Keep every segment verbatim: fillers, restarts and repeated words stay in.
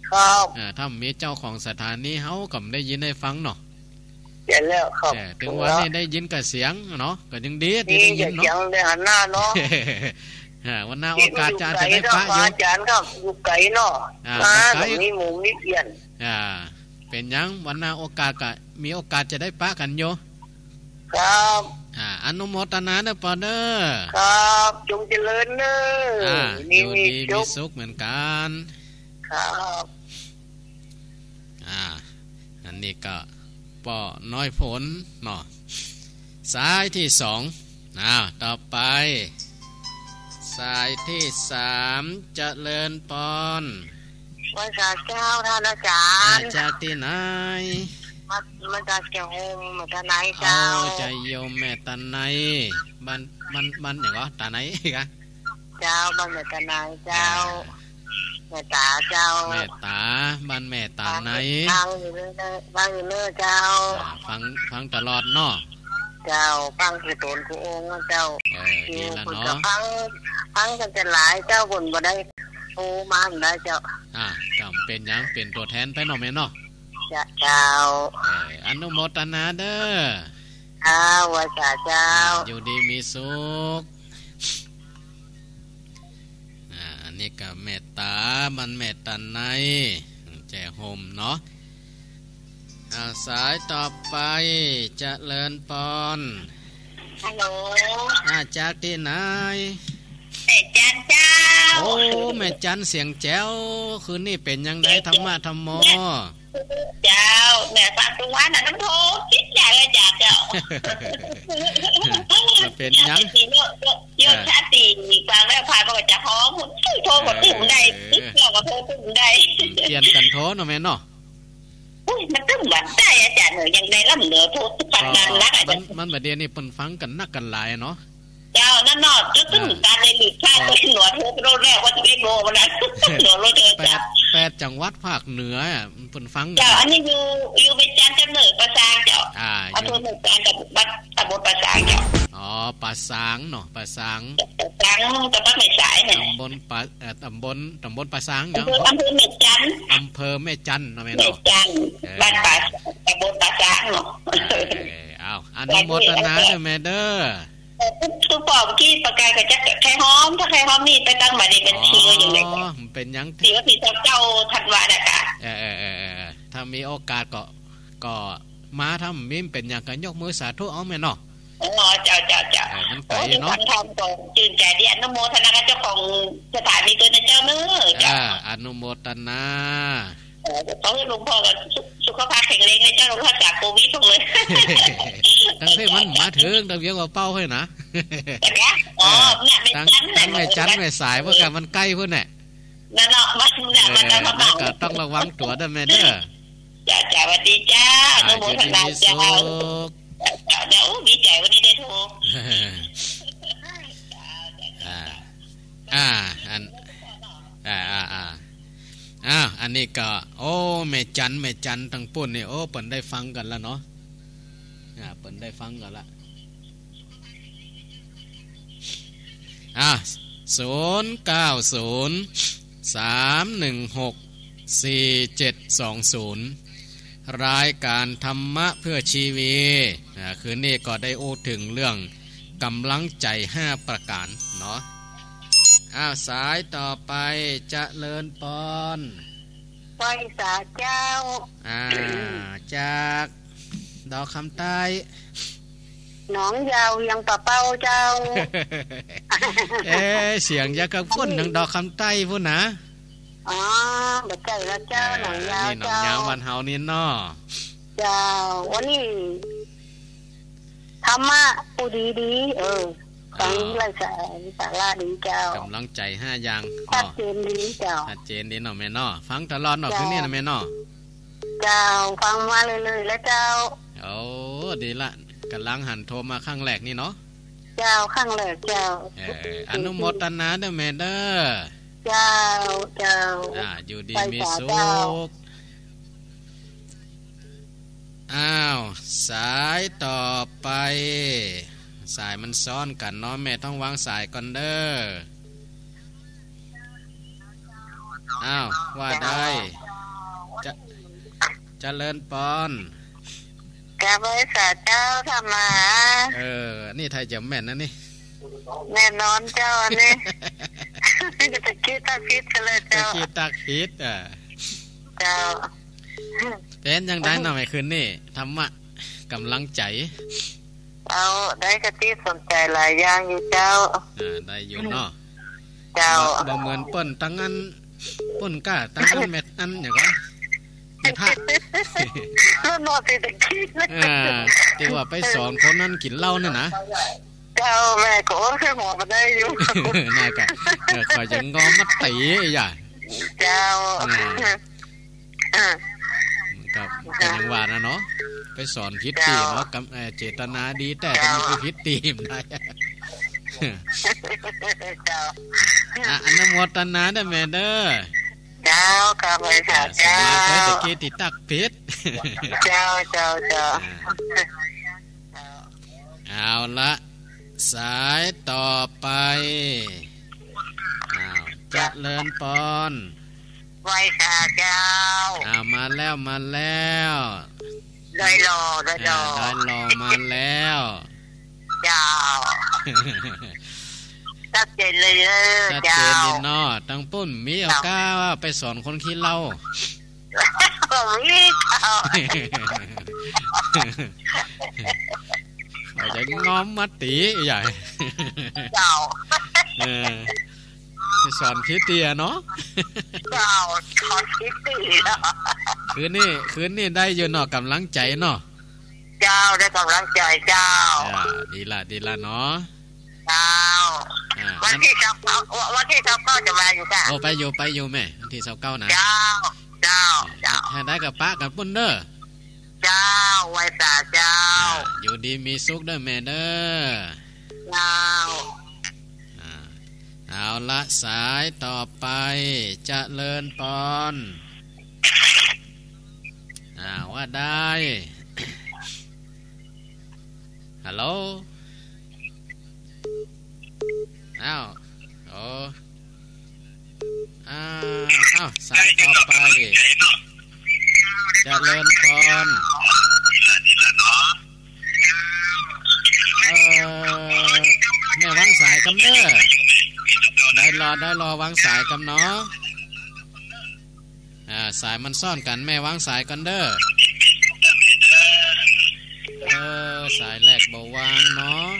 ครับอ่าถ้ามีเจ้าของสถานีเฮาก็ได้ยินได้ฟังเนาะเห็นแล้วครับแต่ถึงว่านี่ได้ยินกับเสียงเนาะก็ยังดีที่ได้ยินเนาะเสียงได้หันหน้าเนาะฮะวันหน้าโอกาสจะจะได้ปะอยู่อาจารย์ครับอยู่ไกลเนาะมาตรงนี้หมู่นี้เปลี่ยนอ่าเป็นยังวันหน้าโอกาสก็มีโอกาสจะได้ปะกันอยู่ครับอ่าอนุโมทนาเด้อปอเด้อครับจงเจริญเด้ออ่าอยู่ดีมีสุขเหมือนกันครับอ่าอันนี้ก็ปอน้อยผลเนาะสายที่สองอ้าวต่อไปสายที่สามเจริญปอนมาจากเจ้าท่านอาจารย์จากที่ไหนมามาจากเจ้าโฮมมาจากไหนเจ้าใจโยมแม่ตาไหนบ้านบ้านบ้านอย่างก็ตาไหนกะเจ้าบ้านแม่ตาไหนเจ้าแม่ตาเจ้าแม่ตาบ้านแม่ตาไหนฟังอยู่เลยฟังอยู่เลยเจ้าฟังฟังตลอดเนาะเจ้าฟังคือตนคือองค์เจ้าเออดีละเนาะฟังฟังกันจะหลายเจ้าคนบ่ได้โทรมาได้เจ้าอ่าก็เป็นยังเป็นตัวแทนไปเนาะแม่เนาะเจ้าเอออนุโมทนาเด้ออ้าวว่าเจ้าอยู่ดีมีสุขอ่าอันนี้ก็เมตตามันเมตตาในแจโฮมเนาะอ่าสายต่อไปเจริญปอนฮัลโหลอาจากที่ไหนแม่จันเจ้าโอ้แม่จันเสียงแจ๋วคืนนี้เป็นยังไงธรรมะธรรมโมเจ้าแม่ฟังตรงวันน่ะน้ำโทคิดใหญ่เลยจ้าเจ้าเป็นยังโยนชาติฟังแล้วพายก็จะหอมโทรกดตุ่มได้เราก็โทรตุ่มได้เปลี่ยนกันโทรเนาะแม่เนาะมันต้องหวัดได้อาจารย์เหนือยังได้ล่ำเหนือโทรฟังกันนักอาจารย์มันประเดี๋ยวนี้เพิ่นฟังกันนักกันหลายเนาะเจ้านั่นเนาะจะต้องการในหลีกค่าตัวหนวดโทรโรแรกว่าจะได้โบมันนะหนวดโรเดอร์จ้ะแปดจังหวัดภาคเหนือเพิ่นฟังเจ้าอันนี้อยู่อยู่เป็นจันทร์กำเนิดประสางเจ้าอ่าอำเภอเมืองการกับบัดตำบลประสางเจ้าอ๋อประสางเนาะประสางประสางตำบลแม่สายเนี่ยตำบลปะเอ่อตำบลตำบลประสางเนาะอำเภอแม่จันทร์อำเภอแม่จันทร์เนาะแม่เนาะแม่จันทร์บ้านป่าตำบลประสางเนาะอ้าวอนุโมทนาเด้อแม่เด้อคือปอบที่ประกาศก็จะแค่หอมถ้าแค่หอมนี่ไปตั้งมาในเป็นชื่ออยู่เลยอ๋อเป็นยังที่ว่าที่เจ้าทันวาน่ะค่ะเออๆๆถ้ามีโอกาสก็ก็มาทำมิมเป็นอย่างกันยกมือสาธุเอาแม่เนาะอ๋อเจ้าๆๆมันไกลเนาะทำก็ชื่นใจที่อนุโมทนากับเจ้าของสถานีตัวนั้นเจ้าเน้อจ้ะอนุโมทนาขอให้หลวงพ่อกับสุขภาพแข็งแรงให้เจ้าหลวงพ่อจากโควิดทุกเลยตั้งแต่มันมาถึงตั้งเยอะกว่าเป้าให้นะอ๋อเนี่ยไม่จันตั้งไม่จันไม่สายเพราะกันมันใกล้เพื่อนแหละนั่นเนาะมันเนี่ยมันจะมาก็ต้องระวังตัวด้วยแม่เด้อจ้าจ้าสวัสดีจ้าอนุโมทนาจ้าเดี๋ยวมีใจวันนี้ได้โทรอ่าอ่าอันอ่าอ่าอ่าอ้าวอันนี้ก็โอ้แม่จันแม่จันทั้งปุ่นนี่โอ้เปิ่นได้ฟังกันแล้วเนาะอ่าเปิ่นได้ฟังกันละอ่าศูนย์เก้าศูนย์สามหนึ่งหกสี่เจ็ดสองศูนย์รายการธรรมะเพื่อชีวิตอ่าคืนนี้ก็ได้โอ้ถึงเรื่องกำลังใจห้าประการเนาะอ้าวสายต่อไปเจริญปอนไปสาเจ้าอ่าจากดอกคำใต้หนองยาวยังปะเป้าเจ้าเอ๊เสียงยากับคนทางดอกคำใต้พุ่นนะอ๋อเด็กใจแล้วเจ้าหนองยาวเจ้านี่หนองยาววันเฮานี่เนาะเจ้าวันนี้ธรรมะปูดีดีเออฟังไล่สายสาระดีเจ้ากำลังใจห้าอย่างชัดเจนดีเจ้าชัดเจนดีเนาะแม่เนาะฟังตลอดเนาะคือนี่นะแม่เนาะเจ้าฟังมาเลยๆแล้วเจ้าโอ้ดีละกำลังหันโทรมาครั้งแรกนี่เนาะเจ้าครั้งแรกเจ้าเอออนุโมทนาเด้อแม่เด้อเจ้าเจ้าอ่าอยู่ดีมีสุขอ้าวสายต่อไปสายมันซ้อนกันเนาะแม่ต้องวางสายก่อนเด้ออ้าวว่าได้จะเจริญปอนกาบริษัทเจ้าทำมาเออนี่ไทยจะแม่นนะนี่แน่นอนเจ้าอันนี้ตะกี้ตะพิษกันเลยเจ้าตะกี้ตะพิษอ่ะเจ้าเป็นยังได้หน่อยคืนนี่ธรรมะกำลังใจเอาได้กะทิสนใจหลายอย่างอยู่เจ้าอ่าได้อยู่เนาะเจ้าบ่เหมือนเปิ้นตั้งอันเปิ้นก้าตั้งอันเม็ดอันอย่างก็เม็ดท่าแล้วนอนติดตะกี้อ่าที่ว่าไปสอนคนนั้นกินเหล้านั่นนะเจ้าแม่ก็แค่หัวมาได้อยู่น่าก็คอยจะงอมัดตีอย่าเจ้ากับเป็นยังว่านะเนาะไปสอนพิษตีเนาะกับเจตนาดีแต่ทำไมไปพิษตีมได้อ่ะอนุโมทนาเด้อแม่เด้อเจ้าครับไปค่ะเจ้าสมาธิตะกี้ติดตักพิษเจ้าเจ้าเจ้าเอาละสายต่อไปอ้าวเจริญปอนไว้ค่ะเจ้าอ้าวมาแล้วมาแล้วได้รอได้รอได้รอมาแล้วเจ้าชัดเจนเลยเจ้าชัดเจนดีเนาะตั้งปุ้นมีเอาก้าว่าไปสอนคนขี้เหล้าก็มีเจ้าเขาจะงอมมาตีใหญ่เจ้าเออไปสอนคิดเตียเนาะเจ้าสอนคิดเตียคืนนี้คืนนี้ได้อยู่เนาะกำลังใจเนาะเจ้าได้กำลังใจเจ้าดีละดีละเนาะเจ้าวันที่สิบเก้าวันที่สิบเก้าจะมาอยู่ค่ะโอ้ไปอยู่ไปอยู่แม่วันที่สิบเก้านะเจ้าเจ้าเจ้าให้ได้กับป้ากับปุ้นเด้อเจ้าไว้สาเจ้าอยู่ดีมีสุขเด้อแม่เด้อเจ้าเอาละสายต่อไปเจริญปอนอ่าว่าได้ฮัลโหลอ้าวโอ้อ้าวอ้าวสายต่อไปเจริญปอนเออแม่วางสายกำเด้อได้รอได้รอวางสายกันเนาะอ่าสายมันซ่อนกันแม่วางสายกันเด้อเออสายแรกบ่วางเนาะ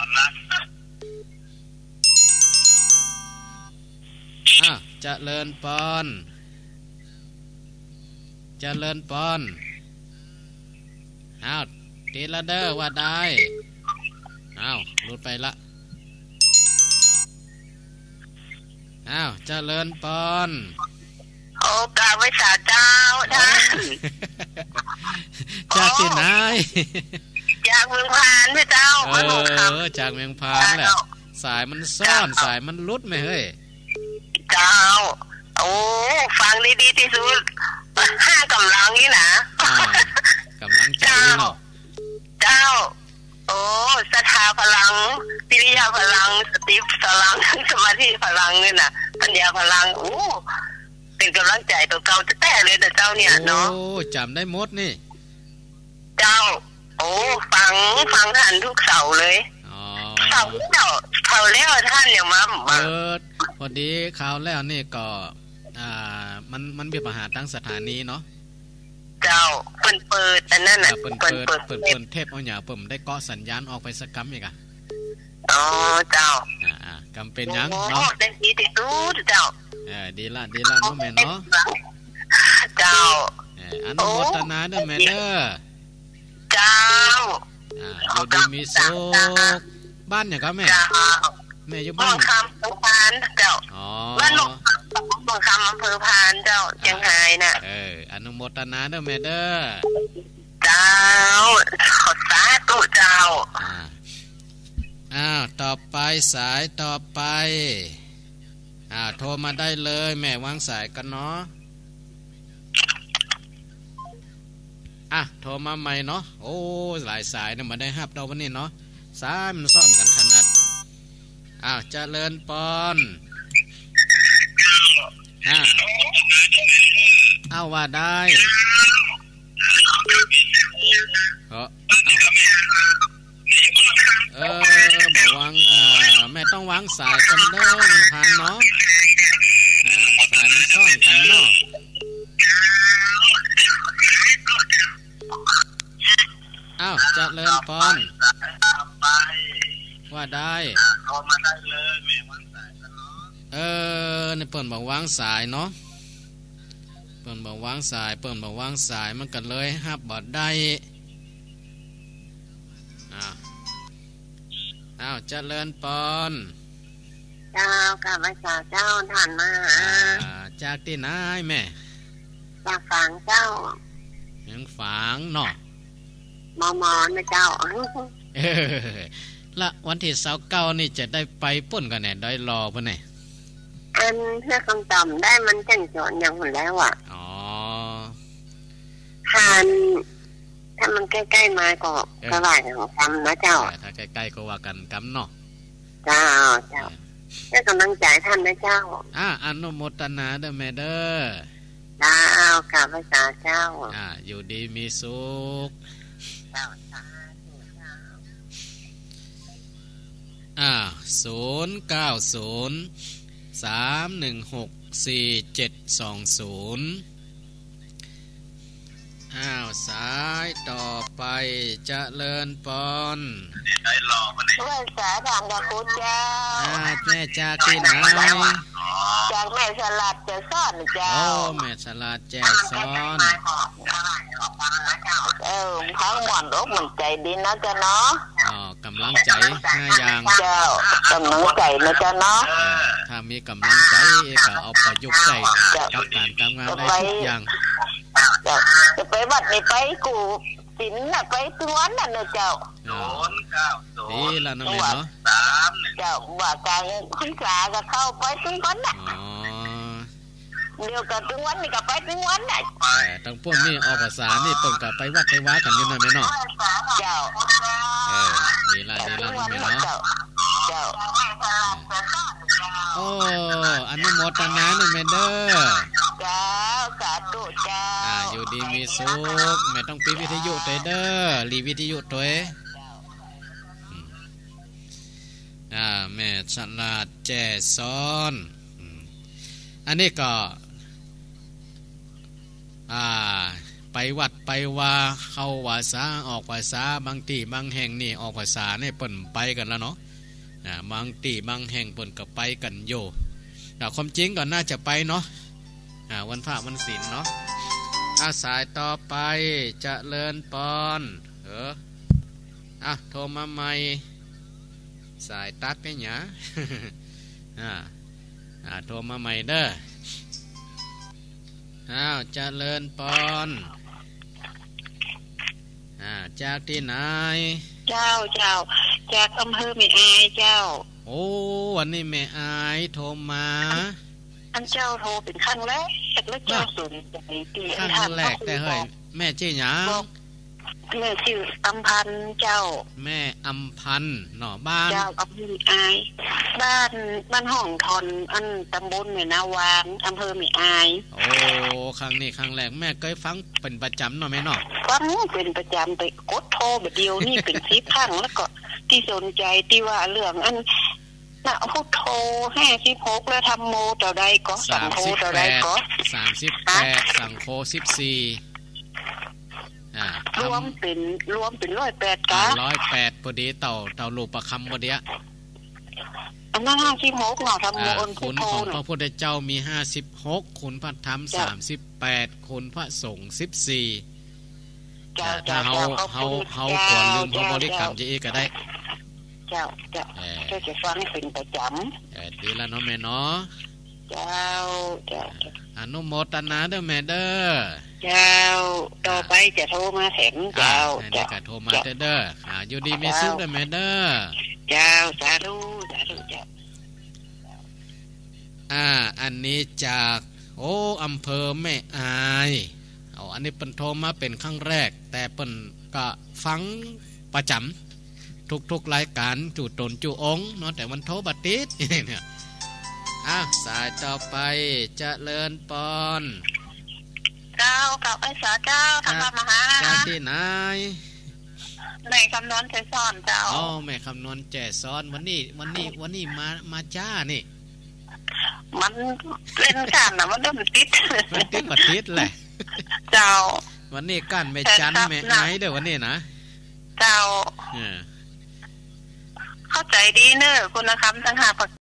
อ่ะเจริญปอนเจริญปอนอ้าวตีละเด้อว่าได้อ้าวหลุดไปละอ้าวเจริญปอนโอ้กาไว้สาเจ้าท่านจากที่ไหนจากเมืองพานพี่เจ้าเออจากเมืองพานแหละสายมันซ่อนสายมันลุดไหมเฮ้ยเจ้าโอ้ฟังดีๆที่สุดห้ากำลังนี่นะกำลังใจเนาะเจ้าโอ้ศรัทธาพลังวิริยะพลังสติพลังสมาธิพลังนี่นะปัญญาพลังโอ้เป็นกำลังใจตัวเก่าจะแต่เลยแต่เจ้าเนี่ยเนาะโอ้จำได้หมดนี่เจ้าโอ้ฟังฟังทันทุกเสาร์เลยเสาร์เสาร์เสาร์แล้วท่านเนี่ยมาเปิดพอดีข่าวแล้วนี่ก็อ่ามันมันมีปัญหาตั้งสถานีเนาะเจ้าเปิดเปิดอันนั้นน่ะเปิดเปิดเปิดเปิดเทปเอาหยาเปิ่มได้เกาะสัญญาณออกไปสักกัมอีกอ่ะอ๋อเจ้าอ่าๆกำเป็นยังเนาะได้ดีที่สุดเจ้าเออดีละดีละเนาะแม่เนาะเจ้าเอออนุโมทนาเด้อแม่เด้อเจ้าอ่าอยู่ดีมีสุขบ้านหยังก็แม่แม่อยู่บ้านคำอำเภอพานเจ้าอ๋อบ้านหลวงบางคำอำเภอพานเจ้าเชียงรายน่ะเอออนุโมทนาเด้อแม่เด้อเจ้าขอสาธุเจ้าอ่าอ้าวต่อไปสายต่อไปอ่าโทรมาได้เลยแม่วางสายกันเนาะอ่ะโทรมาใหม่เนาะโอ้หลายสายเนี่ยมาได้ฮับเราวันนี้เนาะสายมันซ่อนกันขนาดอ้าวเจริญปอนอ่าเอ้าว่าได้เออเออบอกวางอ่าแม่ต้องวางสายกันเด้อไม่ผ่านเนาะอ่าสายมันซ่อนกันเนาะอ้าวเจริญพรว่าได้โทรมาได้เลยแม่วางสายกันเนาะเออในเปิ่นบอกวางสายเนาะเปิ่นบอกวางสายเปิ่นบอกวางสายมันก็เลยฮับบ่ได้อ้าวอ้าวเจริญพรเจ้ากับพระเจ้าท่านมาหาจากที่ไหนแม่จากฝางเจ้ายังฝางเนาะมอมอนนะเจ้าเออละวันที่เสาร์เก้านี่จะได้ไปป่นกันแน่ได้รอป่ะเนี่ยอันเพื่อคำตอบได้มันแจ้งจนอย่างหมดแล้วอ่ะอ๋อทานถ้ามันใกล้ๆมาก็ก็ว่าของกรรมนะเจ้าถ้าใกล้ๆก็ว่ากันกรรมเนาะเจ้าเจ้าให้กำลังใจท่านนะเจ้าอ่าอนุโมทนาเด้อแม่เด้อเจ้ากับพระเจ้าอ่าอยู่ดีมีสุขอ่าศูนย์เก้าศูนย์สามหนึ่งหกสี่เจ็ดสองศูนย์อ้าวสายต่อไปเจริญพรได้รอมาเนี่ยว่าสายถามจากคุณเจ้าอ่าแม่จากที่ไหนจากแม่ฉลาดแจ่ซ้อนเจ้าโอ้แม่ฉลาดแจ่ซ้อนเออทั้งหมดอกมันใจดีนะเจ้าเนาะอ๋อกำลังใจห้าอย่างเจ้ากำลังใจนะเจ้าเนาะถ้ามีกำลังใจก็เอาประยุกต์ใช้กับการทำงานได้ทุกอย่างจะไปวัดนี่ไปกูสินน่ะไปทุกวันน่ะเนอะเจ้าดีละน้องเอ๋เนาะเจ้าว่าการศึกษาก็เข้าไปทุกวันน่ะเดียวกันทุกวันนี่ก็ไปทุกวันน่ะแต่ตั้งพวกนี้ออกภาษานี่ต้องกับไปวัดไปว้ากันอยู่นั่นแม่เนาะเจ้าเออดีละดีละน้องเอ๋เนาะเจ้าโอ้อนุโมทนาหนึ่งแม่เด้อเจ้าสาธุเจ้าอ่าอยู่ดีมีสุขแม่ต้องปิดวิทยุตัวเด้อรีวิทยุตัวเออ่าแม่ฉลาดแจ่ซ้อนอันนี้ก็อ่าไปวัดไปว่าเข้าภาษาออกภาษาบางที่บางแห่งนี่ออกภาษาเนี่ยเปิ่นไปกันแล้วเนาะอ่าบางที่บางแห่งเปิ่นก็ไปกันโยแต่ความจริงก็น่าจะไปเนาะอ่าวันพระวันศีลเนาะอาสายต่อไปเจริญพรเอออ่ะโทรมาใหม่สายตัดไปหยาอ่าอ่าโทรมาใหม่เด้ออ้าวเจริญพรอ่าจากที่ไหนเจ้าเจ้าจากอำเภอแม่อายเจ้าโอ้วันนี้แม่อายโทรมาอันเจ้าโทรเป็นครั้งแรกแล้วเจ้าสนใจตีครั้งแรกแต่เฮ้ยแม่ชื่อหยังแม่ชื่ออำพันธ์เจ้าแม่อำพันธ์เนาะบ้านเจ้าอำเภออายบ้านบ้านห้องทอนอันตำบลแม่นาวางอำเภอแม่อายโอ้ครั้งนี้ครั้งแรกแม่เคยฟังเป็นประจำเนาะแม่เนาะฟังเป็นประจำไปกดโทรแบบเดียวนี่เป็นสิบครั้งแล้วก็ที่สนใจที่ว่าเรื่องอันน่ะพุทโธห้าสิบหกแล้วทำโมต่อใดก็สังโฆต่อใดก็สามสิบแปดสังโฆสิบสี่รวมเป็นรวมเป็นร้อยแปดกะร้อยแปดพอดีเต่าเต่าลูกประคำพอดีอันนั้นห้าสิบหกเนาะทำโมอนคุณของพระพุทธเจ้ามีห้าสิบหกคุณพระธรรมสามสิบแปดคุณพระสงฆ์สิบสี่ถ้าเฮาเฮาเฮาควรลืมพระบริกรรมจะเอก็ได้เจ้าเจ้าเจ้าจะฟังเป็นประจำเออดีแล้วเนาะแม่เนาะเจ้าเจ้าอนุโมทนาเด้อแม่เด้อเจ้าต่อไปจะโทรมาแถมเจ้าเจ้าก็โทรมาเด้ออ่าอยู่ดีมีสุขเด้อแม่เด้อเจ้าสาธุสาธุเจ้าอ่าอันนี้จากโอ้อำเภอแม่อายเอาอันนี้เปิ้นโทรมาเป็นครั้งแรกแต่เปิ้นก็ฟังประจำทุกๆรายการจู่ตนจู่องเนาะแต่มันโทรบัดติดเนี่ยอ่ะสายต่อไปเจริญพรเจ้ากับไอ้สาเจ้าทำพระมหาจากที่ไหนแม่คำนวณใจซ้อนเจ้าอ๋อแม่คำนวณแจ่ซ้อนวันนี้วันนี้วันนี้มามาจ้านี่มันเล่นกันนะมันมันติดมันติดกว่าติดแหละเจ้าวันนี้กั้นแม่จันแม่ไอ้เด้อวันนี้นะเจ้าเข้าใจดีเนอะคุณคำทั้งหา